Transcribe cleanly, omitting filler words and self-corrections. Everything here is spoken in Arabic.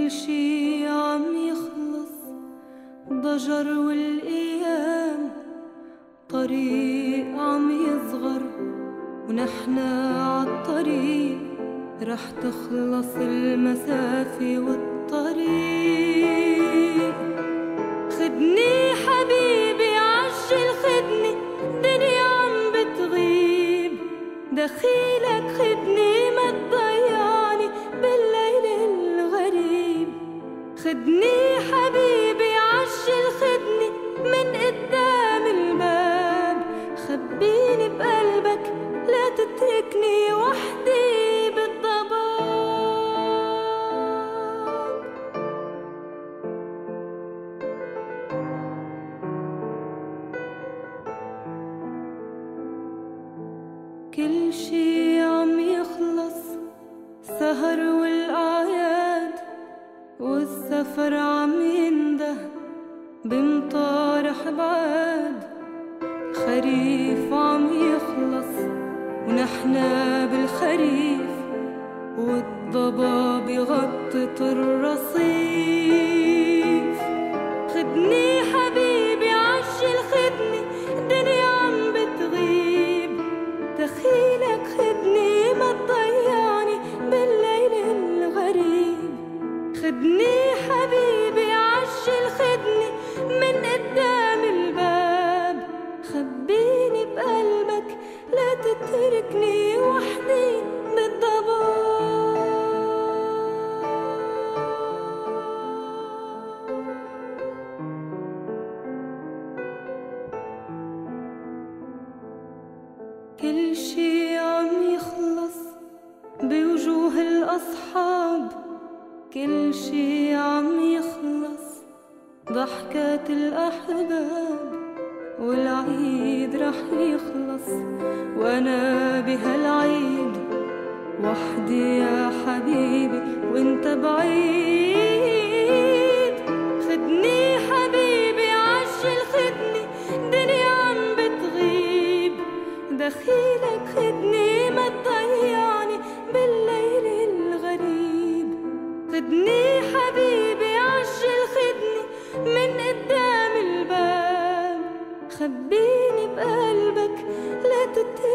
كل شي عم يخلص، ضجر والأيام طريق عم يصغر، ونحنا عالطريق رح تخلص المسافة والطريق. خدني حبيبي عجل خدني، دنيا عم بتغيب، دخيلك خدني ما تضيعني بالليل الغريب. خدني حبيبي عجل خدني من قدام الباب، خبيني بقلبك لا تتركني وحدي بالضباب. كل شي عم يخلص، سهر والأعياد والسفر عم ينده بمطارح بعاد. خريف عم يخلص ونحنا بالخريف، والضباب يغطط الرصيف. خدني حبيبي عجل خدني، دنيا عم بتغيب، دخيلك خدني ما تضيعني بالليل الغريب. خدني حبيبي عجل خدني من قدام الباب، خبيني بقلبك لا تتركني وحدي بالضباب. كل شي عم يخلص بوجوه الأصحاب، كل شي عم يخلص ضحكات الأحباب، والعيد رح يخلص وأنا بهالعيد وحدي يا حبيبي وانت بعيد. خدني حبيبي عجل خدني، دنيا عم بتغيب، دخيلك خدني ما تضيعني بالليل الغريب. خدني حبيبي عجل خدني من قدام الباب، خبيني بقلبك لا تتركني